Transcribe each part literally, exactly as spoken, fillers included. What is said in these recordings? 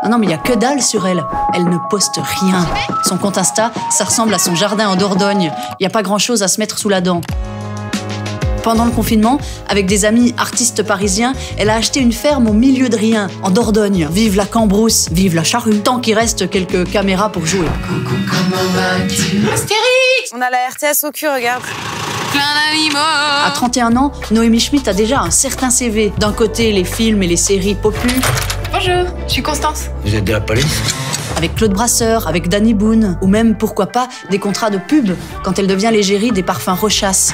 Non, non, mais il n'y a que dalle sur elle. Elle ne poste rien. Son compte Insta, ça ressemble à son jardin en Dordogne. Il n'y a pas grand-chose à se mettre sous la dent. Pendant le confinement, avec des amis artistes parisiens, elle a acheté une ferme au milieu de rien, en Dordogne. Vive la cambrousse, vive la charrue. Tant qu'il reste quelques caméras pour jouer. Coucou, comment vas-tu? Astérix! On a la R T S au cul, regarde. Plein d'animaux. À trente et un ans, Noémie Schmidt a déjà un certain C V. D'un côté, les films et les séries populaires. Bonjour, je suis Constance. Vous êtes de la police? Avec Claude Brasseur, avec Danny Boone, ou même, pourquoi pas, des contrats de pub, quand elle devient l'égérie des parfums Rochas.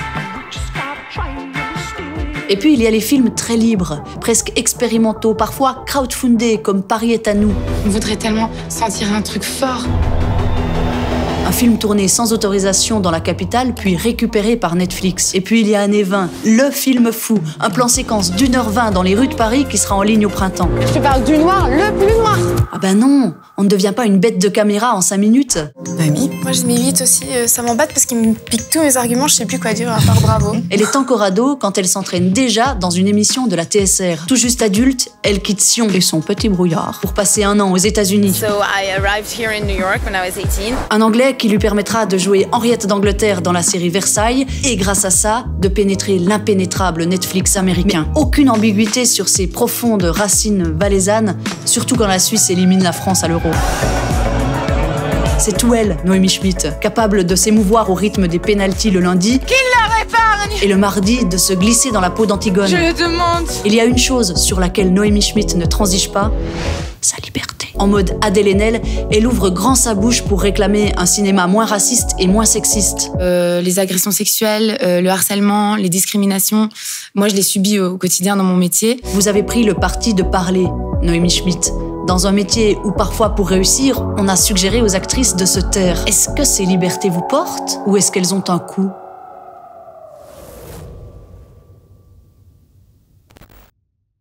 Et puis il y a les films très libres, presque expérimentaux, parfois crowdfundés, comme Paris est à nous. On voudrait tellement sentir un truc fort. Un film tourné sans autorisation dans la capitale, puis récupéré par Netflix. Et puis il y a Années vingt, le film fou, un plan séquence d'une heure vingt dans les rues de Paris qui sera en ligne au printemps. Je te parle du noir, le plus noir. Ah ben non, on ne devient pas une bête de caméra en cinq minutes. Mamie, moi je m'évite aussi, euh, ça m'embête parce qu'il me pique tous mes arguments, je sais plus quoi dire à part bravo. Elle est encore ado quand elle s'entraîne déjà dans une émission de la T S R. Tout juste adulte, elle quitte Sion et son petit brouillard pour passer un an aux États-Unis. So I arrived here in New York when I was eighteen. Un anglais qui lui permettra de jouer Henriette d'Angleterre dans la série Versailles et grâce à ça, de pénétrer l'impénétrable Netflix américain. Mais aucune ambiguïté sur ses profondes racines valaisannes, surtout quand la Suisse élimine la France à l'Euro. C'est tout elle, Noémie Schmidt, capable de s'émouvoir au rythme des pénaltys le lundi. Qu'il leur épargne! Et le mardi, de se glisser dans la peau d'Antigone. Je le demande! Il y a une chose sur laquelle Noémie Schmidt ne transige pas, sa liberté. En mode Adèle Haenel, elle ouvre grand sa bouche pour réclamer un cinéma moins raciste et moins sexiste. Euh, les agressions sexuelles, euh, le harcèlement, les discriminations, moi je les subis au quotidien dans mon métier. Vous avez pris le parti de parler, Noémie Schmidt. Dans un métier où parfois pour réussir, on a suggéré aux actrices de se taire. Est-ce que ces libertés vous portent ou est-ce qu'elles ont un coût ?